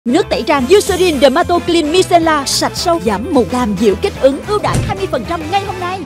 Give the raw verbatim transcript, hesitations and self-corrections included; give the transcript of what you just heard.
Nước tẩy trang Eucerin Dermato Clean Micellar sạch sâu giảm mụn, làm dịu kích ứng, ưu đãi hai mươi phần trăm ngay hôm nay.